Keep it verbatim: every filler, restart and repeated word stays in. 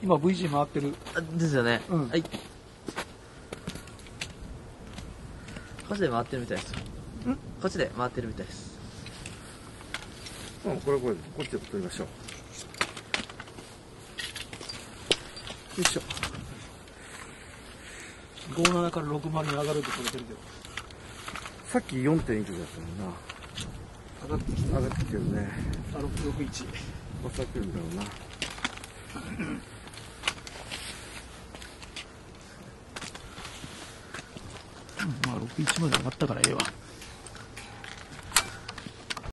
今 ブイジー 回ってる。 あですよね。 うん、 はい。こっちで回ってるみたいです。ん？こっちで回ってるみたいです。 うん、これこれ、こっちで撮りましょう。よいしょ。 ごじゅうななからろくじゅうに上がるって取れてるけど。 さっき よん. 点いくつだったもんな。 上がってきて上がってきてるね。 あ、ろくろくいち。 おさってるんだろうな。 まあろくじゅういちまで上がったからええわ。